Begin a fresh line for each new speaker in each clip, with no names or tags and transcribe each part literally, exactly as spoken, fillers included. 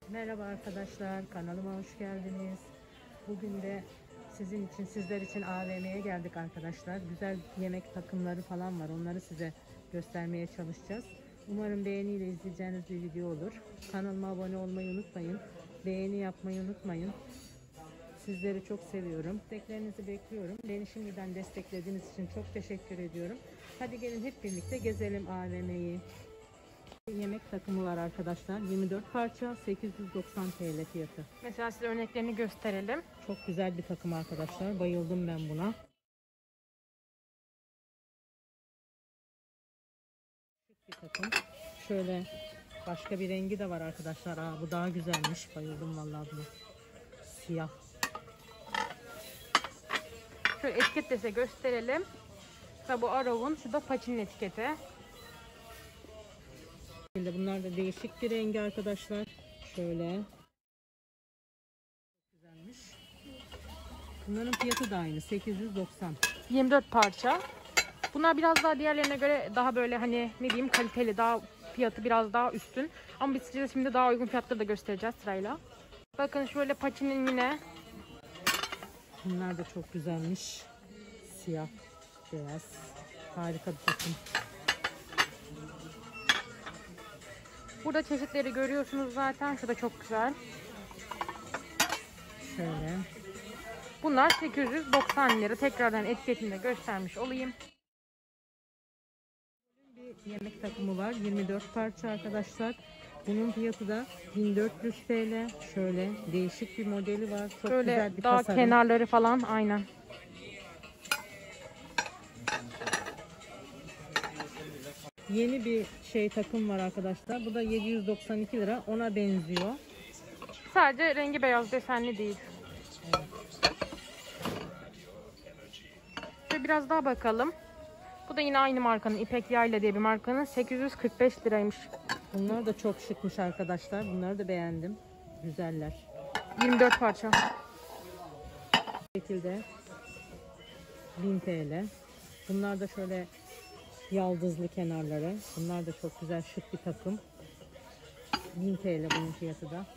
Merhaba arkadaşlar, kanalıma hoş geldiniz. Bugün de sizin için, sizler için A V M'ye geldik arkadaşlar. Güzel yemek takımları falan var. Onları size göstermeye çalışacağız. Umarım beğeniyle izleyeceğiniz bir video olur. Kanalıma abone olmayı unutmayın. Beğeni yapmayı unutmayın. Sizleri çok seviyorum. Desteklerinizi bekliyorum. Beni şimdiden desteklediğiniz için çok teşekkür ediyorum. Hadi gelin hep birlikte gezelim A V M'yi. Yemek takımı var arkadaşlar. yirmi dört parça, sekiz yüz doksan TL fiyatı.
Mesela size örneklerini gösterelim.
Çok güzel bir takım arkadaşlar. Bayıldım ben buna. Bir takım. Şöyle başka bir rengi de var arkadaşlar. Aa, bu daha güzelmiş. Bayıldım vallahi buna. Siyah.
Şöyle etiket de size gösterelim. Mesela bu Arrow'un, şu da Paçin'in etiketi.
Bunlar da değişik bir rengi arkadaşlar. Şöyle. Çok güzelmiş. Bunların fiyatı da aynı. sekiz yüz doksan.
yirmi dört parça. Bunlar biraz daha diğerlerine göre daha böyle hani ne diyeyim kaliteli, daha fiyatı biraz daha üstün. Ama biz size şimdi daha uygun fiyatları da göstereceğiz sırayla. Bakın şöyle Paçin'in yine.
Bunlar da çok güzelmiş. Siyah, beyaz. Harika bir takım.
Burada çeşitleri görüyorsunuz zaten. Şu da çok güzel.
Şöyle.
Bunlar sekiz yüz doksan lira. Tekrardan etiketini de göstermiş olayım.
Bir yemek takımı var. yirmi dört parça arkadaşlar. Bunun fiyatı da bin dört yüz TL. Şöyle değişik bir modeli var. Çok
Böyle
güzel bir
daha
tasarım.
kenarları falan aynen.
Yeni bir şey takım var arkadaşlar. Bu da yedi yüz doksan iki lira. Ona benziyor.
Sadece rengi beyaz, desenli değil.
Evet.
Şöyle biraz daha bakalım. Bu da yine aynı markanın, İpek Yayla diye bir markanın, sekiz yüz kırk beş liraymış.
Bunlar da çok şıkmış arkadaşlar. Bunları da beğendim. Güzeller.
yirmi dört parça.
Bu şekilde bin TL. Bunlar da şöyle yaldızlı kenarları. Bunlar da çok güzel, şık bir takım. bin TL bunun fiyatı da.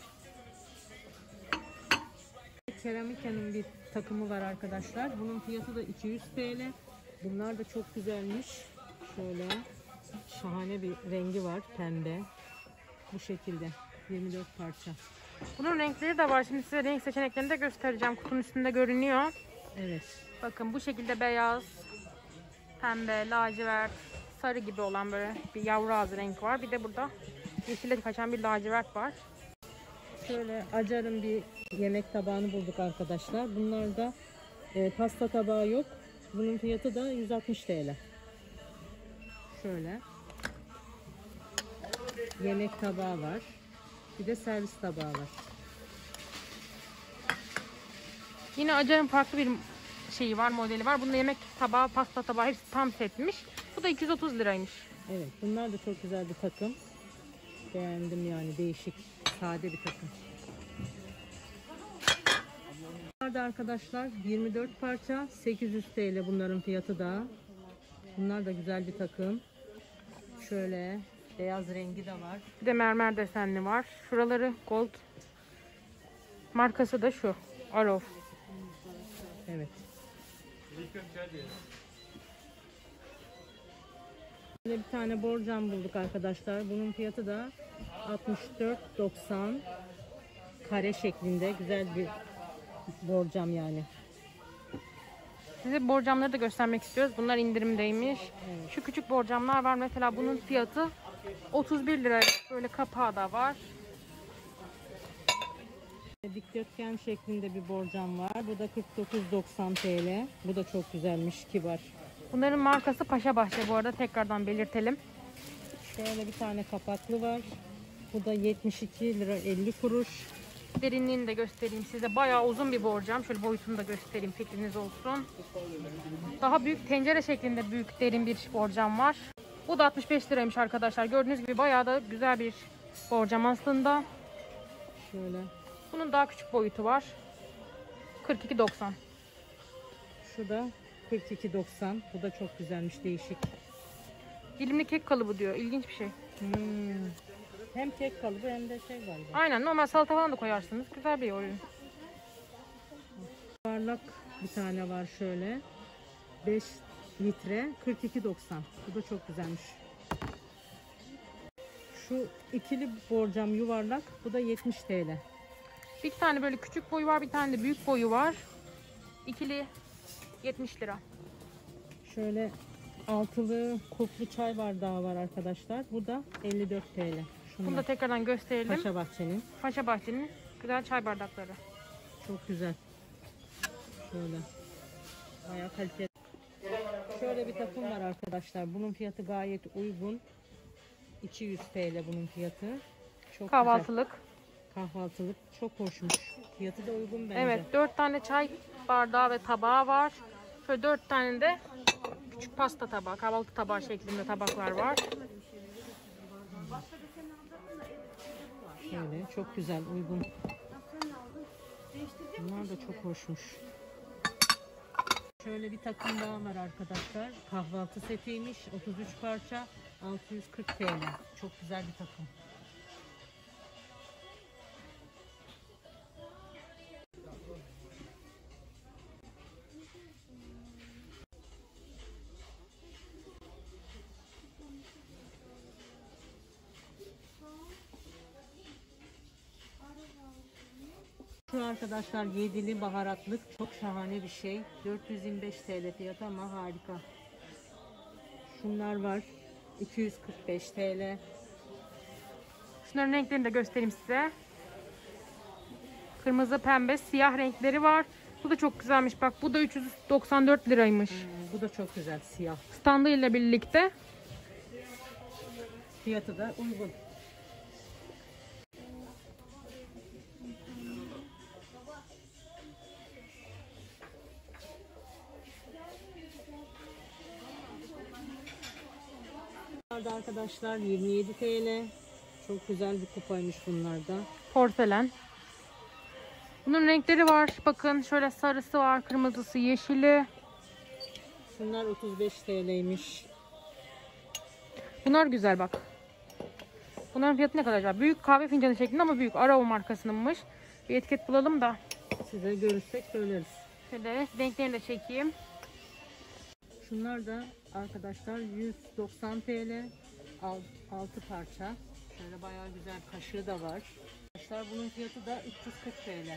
Keramika'nın bir takımı var arkadaşlar. Bunun fiyatı da iki yüz TL. Bunlar da çok güzelmiş. Şöyle şahane bir rengi var, pembe. Bu şekilde yirmi dört parça.
Bunun renkleri de var. Şimdi size renk seçeneklerini de göstereceğim. Kutunun üstünde görünüyor.
Evet.
Bakın bu şekilde beyaz, pembe, lacivert, sarı gibi olan böyle bir yavru ağzı renk var. Bir de burada yeşile kaçan bir lacivert var.
Şöyle acarın bir yemek tabağını bulduk arkadaşlar. Bunlarda e, pasta tabağı yok. Bunun fiyatı da yüz altmış TL. Şöyle. Yemek tabağı var. Bir de servis tabağı var.
Yine Acar'ın farklı bir şeyi var, modeli var. Bunda yemek tabağı, pasta tabağı hepsi tam setmiş. Bu da iki yüz otuz liraymış.
Evet, bunlar da çok güzel bir takım. Beğendim yani, değişik, sade bir takım. Bunlar da arkadaşlar yirmi dört parça, sekiz yüz TL bunların fiyatı da. Bunlar da güzel bir takım. Şöyle beyaz rengi de var.
Bir de mermer desenli var. Şuraları gold. Markası da şu. Arrow.
Evet. Böyle bir tane borcam bulduk arkadaşlar. Bunun fiyatı da altmış dört doksan. Kare şeklinde güzel bir borcam yani.
Size borcamları da göstermek istiyoruz. Bunlar indirimdeymiş.
Evet.
Şu küçük borcamlar var. Mesela bunun fiyatı otuz bir lira. Böyle kapağı da var.
Dikdörtgen şeklinde bir borcam var. Bu da kırk dokuz doksan TL. Bu da çok güzelmiş, kibar.
Bunların markası Paşa Bahçe bu arada, tekrardan belirtelim.
Şöyle bir tane kapaklı var. Bu da yetmiş iki lira elli kuruş.
Derinliğini de göstereyim size. Bayağı uzun bir borcam. Şöyle boyutunu da göstereyim, fikriniz olsun. Daha büyük tencere şeklinde büyük derin bir borcam var. Bu da altmış beş liraymış arkadaşlar. Gördüğünüz gibi bayağı da güzel bir borcam aslında.
Şöyle.
Bunun daha küçük boyutu var. kırk iki doksan.
Şu da kırk iki doksan. Bu da çok güzelmiş, değişik.
Dilimli kek kalıbı diyor. İlginç bir şey.
Hmm. Hem kek kalıbı hem de şey var.
Aynen, normal salata falan da koyarsınız. Güzel bir ürün.
Yuvarlak bir tane var şöyle. beş litre kırk iki doksan. Bu da çok güzelmiş. Şu ikili borcam yuvarlak. Bu da yetmiş TL.
Bir tane böyle küçük boyu var, bir tane de büyük boyu var. İkili yetmiş lira.
Şöyle altılı kuplu çay bardağı var arkadaşlar. Bu da elli dört TL. Şunlar.
Bunu da tekrardan gösterelim.
Paşa Bahçe'nin.
Paşa Bahçe'nin güzel çay bardakları.
Çok güzel. Şöyle. Bayağı kaliteli. Şöyle bir takım var arkadaşlar. Bunun fiyatı gayet uygun. iki yüz TL bunun fiyatı. Çok
Kahvaltılık.
güzel. Kahvaltılık. Çok hoşmuş. Fiyatı da uygun bence.
Evet, dört tane çay bardağı ve tabağı var. Şöyle dört tane de küçük pasta tabağı, kahvaltı tabağı şeklinde tabaklar var.
Şöyle çok güzel, uygun. Bunlar da çok hoşmuş. Şöyle bir takım daha var arkadaşlar. Kahvaltı setiymiş. otuz üç parça. altı yüz kırk TL. Çok güzel bir takım. Şu arkadaşlar yedili baharatlık çok şahane bir şey. dört yüz yirmi beş TL fiyatı ama harika. Şunlar var. iki yüz kırk beş TL.
Şunların renklerini de göstereyim size. Kırmızı, pembe, siyah renkleri var. Bu da çok güzelmiş. Bak, bu da üç yüz doksan dört liraymış.
Hmm, bu da çok güzel, siyah.
Standı ile birlikte.
Fiyatı da uygun. Bunlar da arkadaşlar yirmi yedi TL. Çok güzel bir kupaymış bunlar da.
Porselen. Bunun renkleri var. Bakın şöyle sarısı var, kırmızısı, yeşili.
Şunlar otuz beş TL'ymiş.
Bunlar güzel bak. Bunların fiyatı ne kadar acaba? Büyük kahve fincanı şeklinde ama büyük. Arao markasınınmış. Bir etiket bulalım da.
Size görürsek söyleriz.
Şöyle renklerini de çekeyim.
Şunlar da arkadaşlar yüz doksan TL. altı parça. Şöyle bayağı güzel, kaşığı da var. Arkadaşlar bunun fiyatı da üç yüz kırk TL.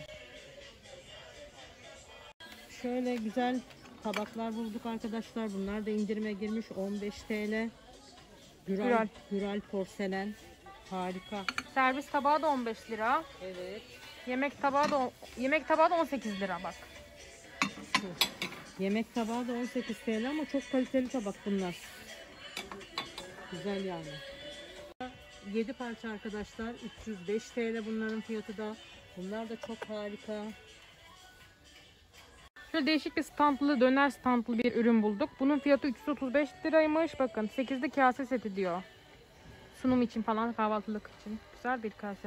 Şöyle güzel tabaklar bulduk arkadaşlar. Bunlar da indirime girmiş, on beş TL. Güral,
Güral.
Güral porselen. Harika.
Servis tabağı da on beş lira.
Evet.
Yemek tabağı da yemek tabağı da on sekiz lira bak.
Şu. Yemek tabağı da on sekiz TL ama çok kaliteli tabak bunlar. Güzel yani. yedi parça arkadaşlar. üç yüz beş TL bunların fiyatı da. Bunlar da çok harika.
Şöyle değişik bir standlı, döner standlı bir ürün bulduk. Bunun fiyatı üç yüz otuz beş liraymış. Bakın sekizli kase seti diyor. Sunum için falan, kahvaltılık için. Güzel bir kase.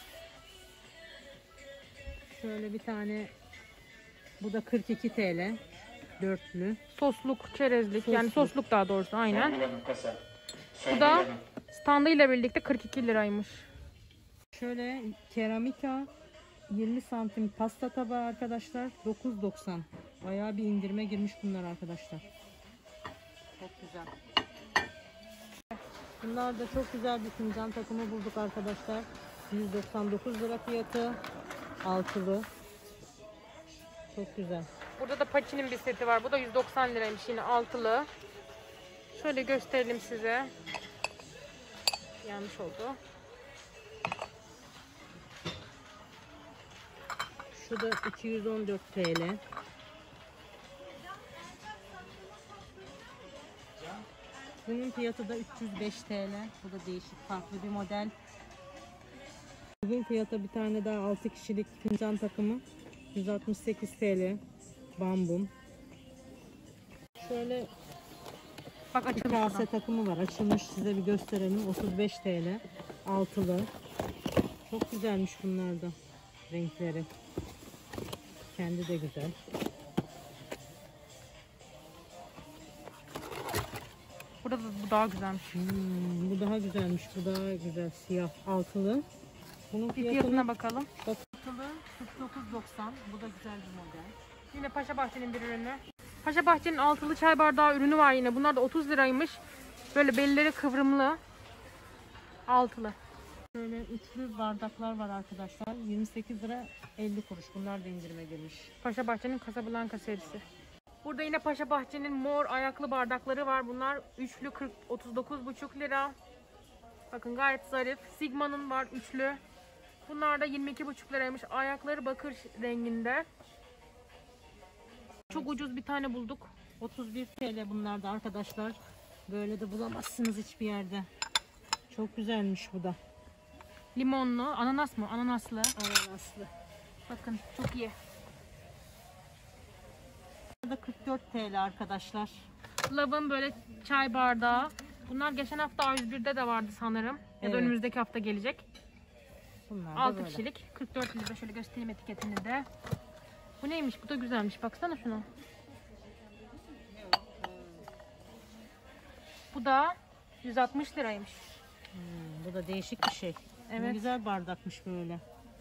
Şöyle bir tane, bu da kırk iki TL. Dörtlü.
Sosluk, çerezlik.
Sosluk.
Yani sosluk daha doğrusu, aynen. Bu da standı ile birlikte kırk iki liraymış.
Şöyle keramika yirmi santim pasta tabağı arkadaşlar. dokuz doksan. Bayağı bir indirime girmiş bunlar arkadaşlar. Çok güzel. Bunlar da çok güzel bir fincan takımı bulduk arkadaşlar. yüz doksan dokuz lira fiyatı. Altılı. Çok güzel.
Burada da Paçi'nin bir seti var. Bu da yüz doksan liraymış, yine altılı. Şöyle gösterelim size. Yanlış oldu.
Şu da iki yüz on dört TL. Bunun fiyatı da üç yüz beş TL. Bu da değişik, farklı bir model. Bunun fiyatı bir tane daha altı kişilik fincan takımı. yüz altmış sekiz TL. Bambum. Şöyle
Bak,
bir
açılmış.
kase
Kase.
takımı var. Açılmış, size bir gösterelim. otuz beş TL. Altılı. Çok güzelmiş bunlar da. Renkleri. Kendi de güzel.
Burada da, bu daha güzelmiş.
Hmm, bu daha güzelmiş. Bu daha güzel. Siyah altılı. Bunun
Bir
fiyatına
fiyatına bakalım.
altılı kırk dokuz doksan. Bu da güzel bir model.
Yine Paşa Bahçe'nin bir ürünü. Paşa Bahçe'nin altılı çay bardağı ürünü var yine. Bunlar da otuz liraymış. Böyle belleri kıvrımlı. Altılı.
Böyle üçlü bardaklar var arkadaşlar. yirmi sekiz lira elli kuruş. Bunlar da indirime girmiş.
Paşa Bahçe'nin Casablanca serisi. Burada yine Paşa Bahçe'nin mor ayaklı bardakları var. Bunlar üçlü kırk otuz dokuz buçuk lira. Bakın gayet zarif. Sigma'nın var üçlü. Bunlar da yirmi iki buçuk liraymış. Ayakları bakır renginde. Çok ucuz bir tane bulduk.
otuz bir TL bunlar da arkadaşlar. Böyle de bulamazsınız hiçbir yerde. Çok güzelmiş bu da.
Limonlu, ananas mı? Ananaslı.
Ananaslı.
Bakın çok iyi.
Bu da kırk dört TL arkadaşlar.
Love'ın böyle çay bardağı. Bunlar geçen hafta A yüz bir'de de vardı sanırım. Ya da
Evet.
önümüzdeki hafta gelecek.
Bunlar da
altı
böyle.
kişilik. kırk dört lira. Şöyle göstereyim etiketini de. Bu neymiş? Bu da güzelmiş. Baksana şuna. Bu da yüz altmış liraymış.
Hmm, bu da değişik bir şey.
Evet.
Ne güzel bardakmış böyle.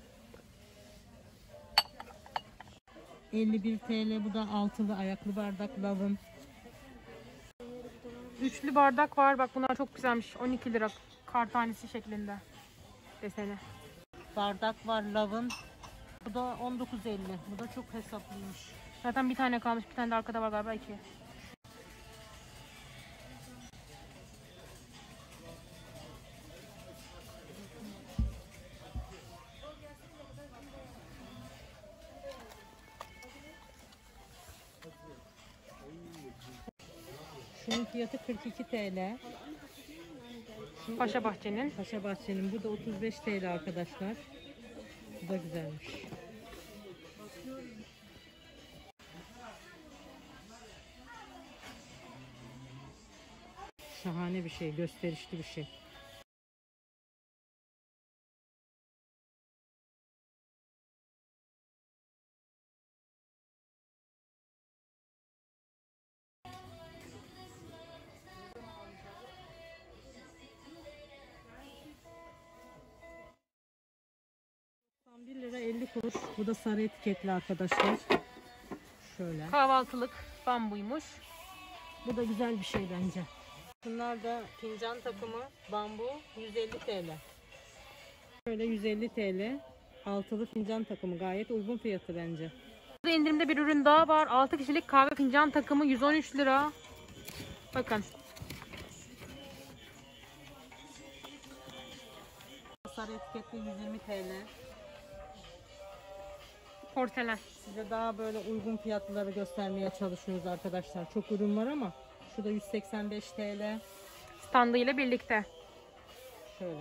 elli bir TL bu da altılı ayaklı bardak Love'ın.
Üçlü bardak var. Bak bunlar çok güzelmiş. on iki lira. Kar tanesi şeklinde. Deseni.
Bardak var Love'ın. Bu da on dokuz elli. Bu da çok hesaplıymış.
Zaten bir tane kalmış. Bir tane de arkada var galiba iki.
Şunun fiyatı kırk iki TL. Şu
Paşa Bahçe'nin.
Paşa Bahçe'nin. Bu da otuz beş TL arkadaşlar. Bu da güzelmiş. Şahane bir şey. Gösterişli bir şey. bir lira elli kuruş. Bu da sarı etiketli arkadaşlar. Şöyle.
Kahvaltılık bambuymuş.
Bu da güzel bir şey bence. Bunlar da fincan takımı bambu yüz elli TL. Şöyle yüz elli TL. Altılı fincan takımı gayet uygun fiyatı bence.
Burada indirimde bir ürün daha var. altı kişilik kahve fincan takımı yüz on üç lira. Bakın.
Sarı etiketli yüz yirmi TL.
Porselen.
Size daha böyle uygun fiyatları göstermeye çalışıyoruz arkadaşlar. Çok ürün var ama şu da yüz seksen beş TL.
Standı ile birlikte.
Şöyle.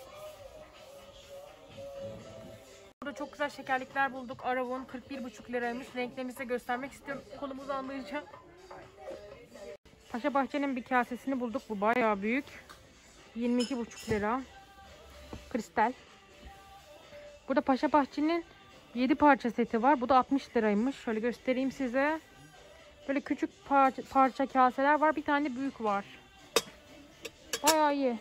Burada çok güzel şekerlikler bulduk. Aravon kırk bir buçuk liraymış. Renklerini size göstermek istiyorum. Kolumu uzandıracağım. Paşa Bahçe'nin bir kasesini bulduk. Bu bayağı büyük. yirmi iki buçuk lira. Kristal. Burada Paşa Bahçe'nin yedi parça seti var. Bu da altmış liraymış. Şöyle göstereyim size. Böyle küçük parça, parça kaseler var. Bir tane büyük var. Bayağı iyi.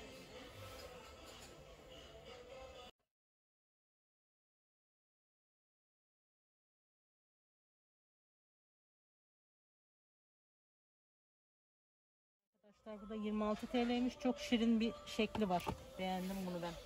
Arkadaşlar bu da yirmi altı TL'ymiş. Çok şirin bir şekli var. Beğendim bunu ben.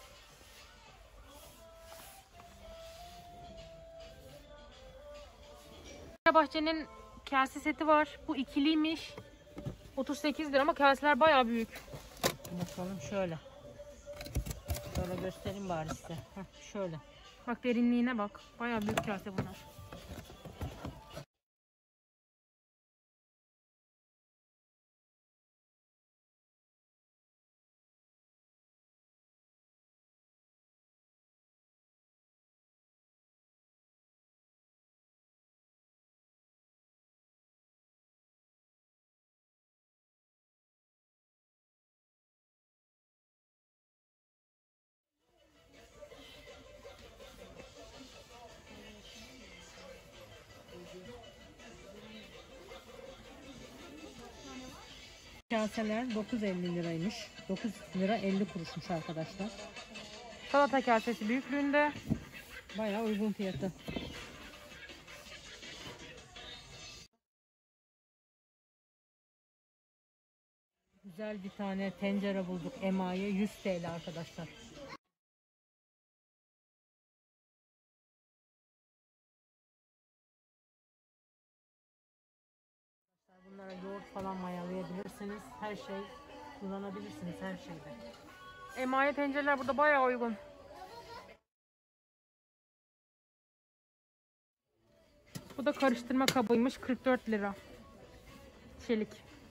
Paşa Bahçe'nin kase seti var. Bu ikiliymiş. otuz sekiz lira ama kaseler bayağı büyük.
Bakalım şöyle. Şöyle göstereyim bari size. Heh, şöyle.
Bak derinliğine bak. Bayağı büyük kase bunlar.
kaseler dokuz elli liraymış. dokuz lira elli kuruşmuş arkadaşlar.
Salata kasesi büyüklüğünde.
Bayağı uygun fiyatı. Güzel bir tane tencere bulduk. Emaye yüz TL arkadaşlar. Bunlara yoğurt falan mayalayabilirsiniz. Her şey kullanabilirsiniz her şeyde.
Emaye tencereler burada bayağı uygun. Bu da karıştırma kabıymış, kırk dört lira. Çelik.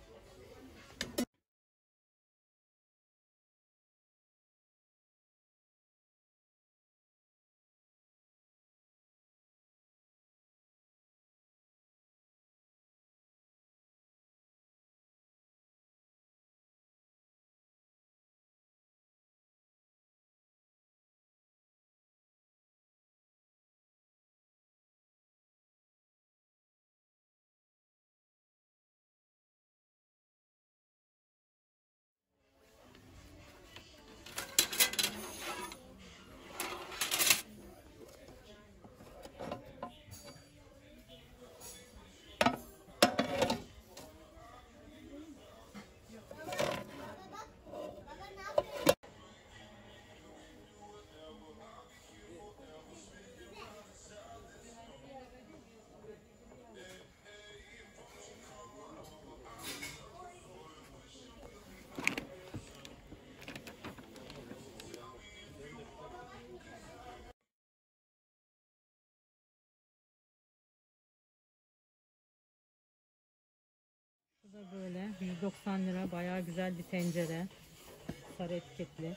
Bu da böyle yüz doksan lira, bayağı güzel bir tencere. Sarı etiketli.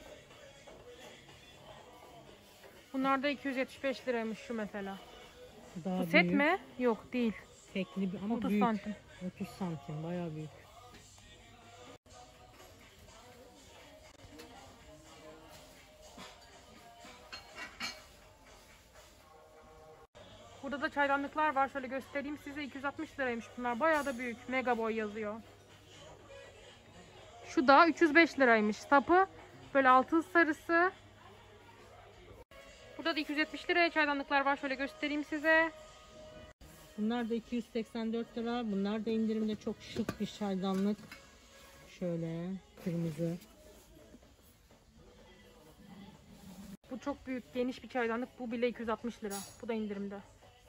Bunlar da iki yüz yetmiş beş liraymış şu mesela.
Daha
Bu set
büyük,
mi? Yok değil.
tekli bir- ama
otuz
büyük.
santim.
otuz santim, bayağı büyük.
Burada da çaydanlıklar var. Şöyle göstereyim size. iki yüz altmış liraymış bunlar. Bayağı da büyük. Mega boy yazıyor. Şu da üç yüz beş liraymış. Sapı böyle altın sarısı. Burada da iki yüz yetmiş liraya çaydanlıklar var. Şöyle göstereyim size.
Bunlar da iki yüz seksen dört lira. Bunlar da indirimde, çok şık bir çaydanlık. Şöyle kırmızı.
Bu çok büyük, geniş bir çaydanlık. Bu bile iki yüz altmış lira. Bu da indirimde.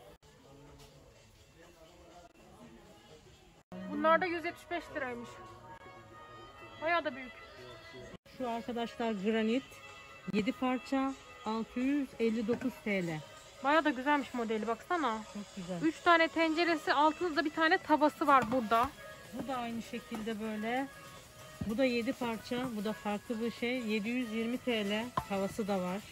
Bunlar da yüz yetmiş beş liraymış. Bayağı da büyük.
Şu arkadaşlar granit. yedi parça altı yüz elli dokuz TL.
Bayağı da güzelmiş modeli, baksana.
Çok güzel.
üç tane tenceresi, altında bir tane tavası var burada.
Bu da aynı şekilde böyle. Bu da yedi parça. Bu da farklı bir şey. yedi yüz yirmi TL. Tavası da var.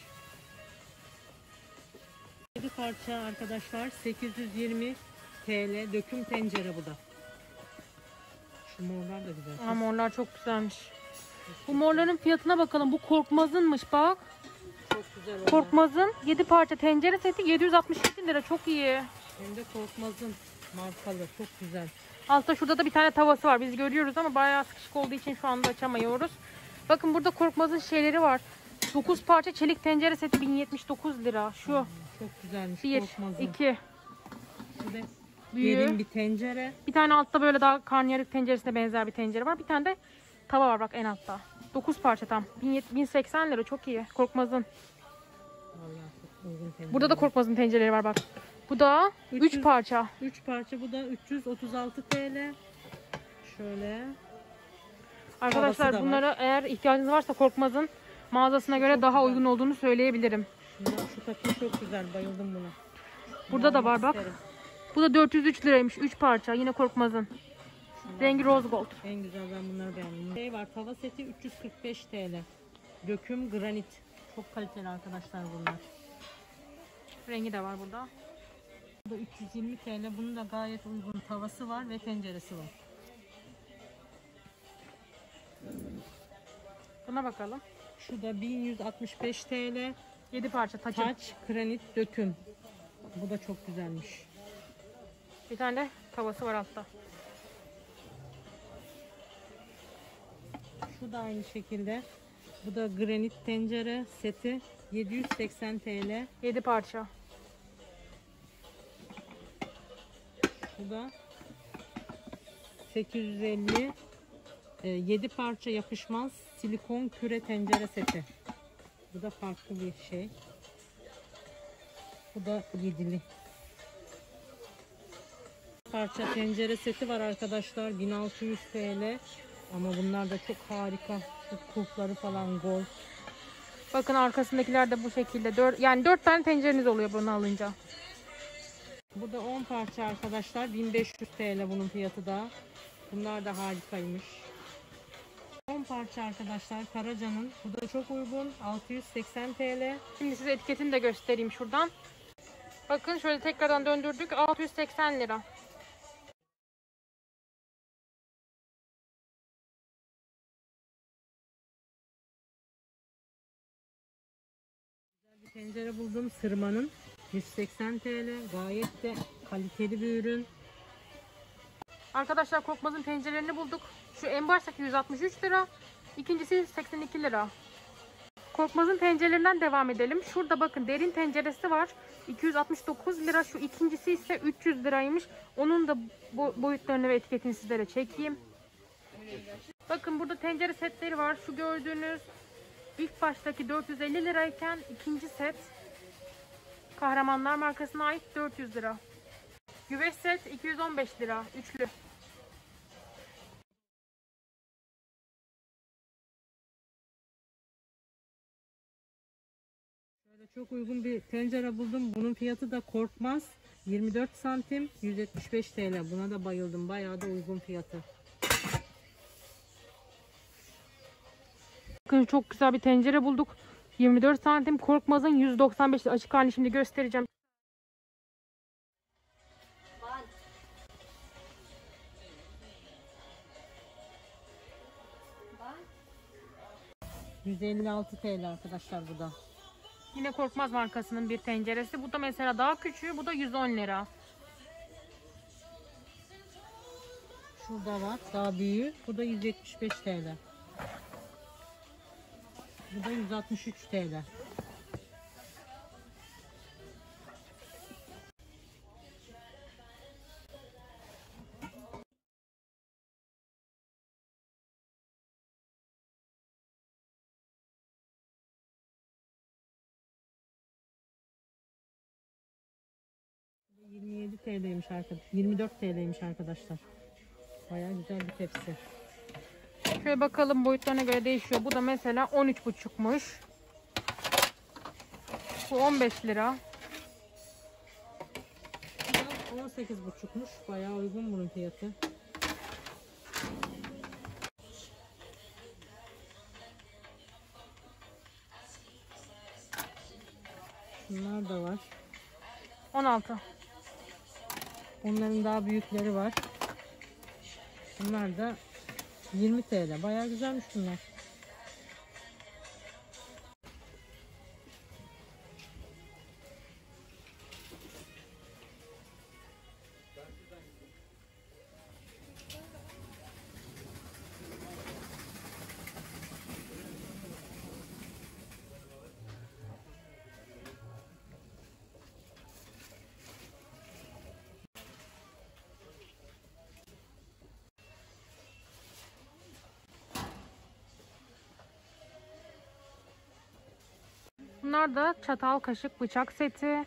yedi parça arkadaşlar. sekiz yüz yirmi TL. Döküm tencere bu da. Şu morlar da güzel.
Aa, morlar çok güzelmiş. Bu morların fiyatına bakalım. Bu Korkmaz'ınmış bak.
Çok güzel onlar.
Korkmaz'ın yedi parça tencere seti yedi yüz altmış yedi lira. Çok iyi.
Hem de Korkmaz'ın markalı. Çok güzel.
Altta şurada da bir tane tavası var. Biz görüyoruz ama bayağı sıkışık olduğu için şu anda açamıyoruz. Bakın burada Korkmaz'ın şeyleri var. dokuz parça çelik tencere seti bin yetmiş dokuz lira. Şu
Çok güzelmiş
bir,
Korkmaz'ın.
iki.
Bu da
Büyüğü.
derin bir tencere.
Bir tane altta böyle daha karnıyarık tenceresine benzer bir tencere var. Bir tane de tava var bak en altta. dokuz parça tam. bin seksen lira, çok iyi. Korkmaz'ın.
Vallahi çok uygun tencere.
Burada da Korkmaz'ın tencereleri var bak. Bu da
üç
üç
yüz
parça.
üç parça, bu da üç yüz otuz altı TL. Şöyle.
Arkadaşlar
da var.
bunlara eğer ihtiyacınız varsa Korkmaz'ın mağazasına göre
Çok
daha
güzel.
uygun olduğunu söyleyebilirim.
Şundan, şu takım çok güzel. Bayıldım buna.
Burada da
Almak
var bak.
isterim.
Bu da dört yüz üç liraymış. üç parça. Yine Korkmaz'ın. Rengi rose gold.
En güzel, ben bunları beğendim. Şey var, tava seti üç yüz kırk beş TL. Döküm granit. Çok kaliteli arkadaşlar bunlar.
Rengi de var burada.
Bu da üç yüz yirmi TL. Bunun da gayet uygun tavası var ve tenceresi var.
Buna bakalım.
Şu da bin yüz altmış beş TL.
yedi parça taçım.
Taç granit döküm. Bu da çok güzelmiş.
Bir tane de tavası var altta.
Bu da aynı şekilde. Bu da granit tencere seti yedi yüz seksen TL.
yedi parça.
Bu da sekiz yüz elli. yedi parça yapışmaz silikon küre tencere seti. Bu da farklı bir şey. Bu da yedili. Parça tencere seti var arkadaşlar. bin altı yüz TL. Ama bunlar da çok harika. Şu kulpları falan gold.
Bakın arkasındakiler de bu şekilde. dört, yani dört tane tencereniz oluyor bunu alınca.
Bu da on parça arkadaşlar. bin beş yüz TL bunun fiyatı da. Bunlar da harikaymış. on parça arkadaşlar Karaca'nın. Bu da çok uygun. altı yüz seksen TL.
Şimdi size etiketini de göstereyim şuradan. Bakın şöyle tekrardan döndürdük. altı yüz seksen lira.
Bir tencere buldum Sırma'nın. yüz seksen TL. Gayet de kaliteli bir ürün.
Arkadaşlar Korkmaz'ın tencerelerini bulduk. Şu en baştaki yüz altmış üç lira. İkincisi seksen iki lira. Korkmaz'ın tencerelerinden devam edelim. Şurada bakın derin tenceresi var. iki yüz altmış dokuz lira. Şu ikincisi ise üç yüz liraymış. Onun da bo boyutlarını ve etiketini sizlere çekeyim. Bakın burada tencere setleri var. Şu gördüğünüz ilk baştaki dört yüz elli lirayken ikinci set Kahramanlar markasına ait dört yüz lira. Güveç set iki yüz on beş lira. Üçlü.
Şöyle çok uygun bir tencere buldum. Bunun fiyatı da Korkmaz. yirmi dört santim yüz yetmiş beş TL. Buna da bayıldım. Bayağı da uygun fiyatı.
Bakın çok güzel bir tencere bulduk. yirmi dört santim Korkmaz'ın yüz doksan beş açık halini şimdi göstereceğim.
yüz elli altı TL arkadaşlar bu da.
Yine Korkmaz markasının bir tenceresi. Bu da mesela daha küçüğü. Bu da yüz on lira.
Şurada var. Daha büyüğü. Bu da yüz yetmiş beş TL. Bu da yüz altmış üç TL. yirmi yedi TL'ymiş arkadaşlar. yirmi dört TL'ymiş arkadaşlar. Bayağı güzel bir tepsi.
Şöyle bakalım boyutlarına göre değişiyor. Bu da mesela on üç buçukmuş. Bu on beş lira.
Bu da on sekiz buçukmuş. Bayağı uygun bunun fiyatı. Bunlar da var.
on altı.
Onların daha büyükleri var. Bunlar da yirmi TL. Bayağı güzelmiş bunlar.
Bunlar da çatal, kaşık, bıçak seti.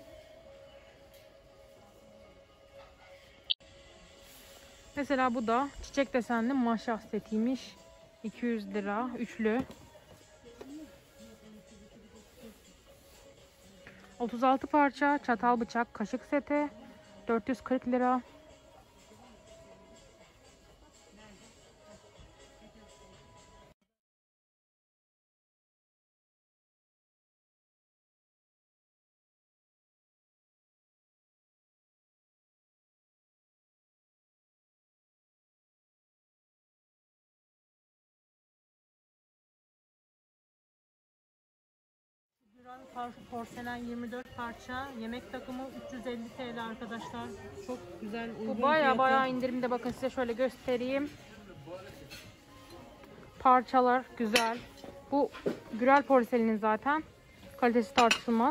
Mesela bu da çiçek desenli maşa setiymiş. iki yüz lira. Üçlü. otuz altı parça çatal, bıçak, kaşık seti. dört yüz kırk lira.
Duran porselen yirmi dört parça yemek takımı üç yüz elli TL arkadaşlar. Çok güzel uygun
Bu baya
fiyatı.
baya indirimde, bakın size şöyle göstereyim. Parçalar güzel. Bu Gürel porselinin zaten. Kalitesi tartışılmaz.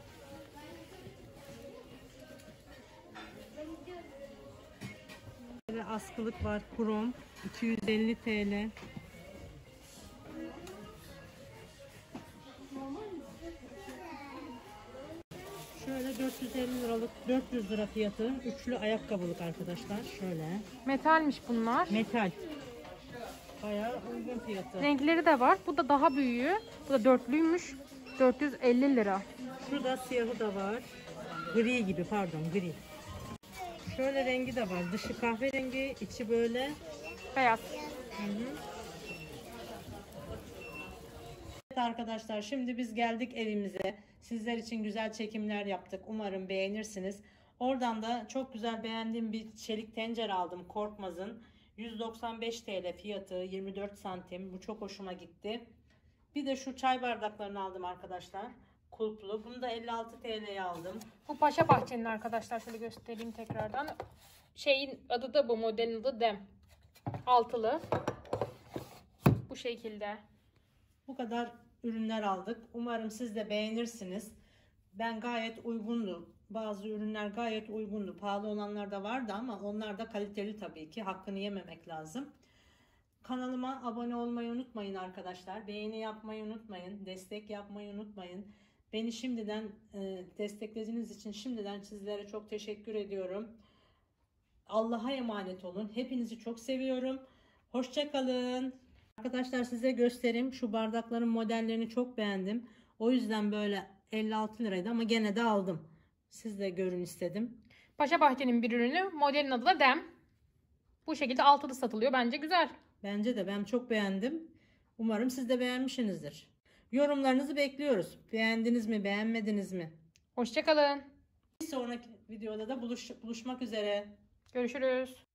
Böyle askılık var, krom, iki yüz elli TL. Şöyle dört yüz elli liralık, dört yüz lira fiyatı. Üçlü ayakkabılık arkadaşlar. Şöyle.
Metalmiş bunlar.
Metal. Bayağı uygun fiyatı.
Renkleri de var. Bu da daha büyüğü. Bu da dörtlüymüş. dört yüz elli lira.
Şurada siyahı da var. Gri gibi, pardon, gri. Şöyle rengi de var. Dışı kahverengi, içi böyle.
Beyaz.
Hı hı. Evet arkadaşlar, şimdi biz geldik evimize. Sizler için güzel çekimler yaptık. Umarım beğenirsiniz. Oradan da çok güzel beğendiğim bir çelik tencere aldım. Korkmaz'ın. yüz doksan beş TL fiyatı, yirmi dört santim. Bu çok hoşuma gitti. Bir de şu çay bardaklarını aldım arkadaşlar. Kulplu. Bunu da elli altı TL'ye aldım.
Bu Paşa Bahçe'nin arkadaşlar. Şöyle göstereyim tekrardan. Şeyin adı da bu. Modelin adı Dem. Altılı. Bu şekilde.
Bu kadar ürünler aldık. Umarım siz de beğenirsiniz. Ben gayet uygundu. Bazı ürünler gayet uygundu. Pahalı olanlar da vardı ama onlar da kaliteli tabii ki. Hakkını yememek lazım. Kanalıma abone olmayı unutmayın arkadaşlar. Beğeni yapmayı unutmayın. Destek yapmayı unutmayın. Beni şimdiden e, desteklediğiniz için şimdiden sizlere çok teşekkür ediyorum. Allah'a emanet olun. Hepinizi çok seviyorum. Hoşça kalın. Arkadaşlar size göstereyim. Şu bardakların modellerini çok beğendim. O yüzden böyle elli altı liraydı ama gene de aldım. Siz de görün istedim.
Paşa Bahçe'nin bir ürünü. Modelin adı da Dem. Bu şekilde altılı satılıyor. Bence güzel.
Bence de ben çok beğendim. Umarım siz de beğenmişsinizdir. Yorumlarınızı bekliyoruz. Beğendiniz mi, beğenmediniz mi?
Hoşça kalın.
Bir sonraki videoda da buluş, buluşmak üzere.
Görüşürüz.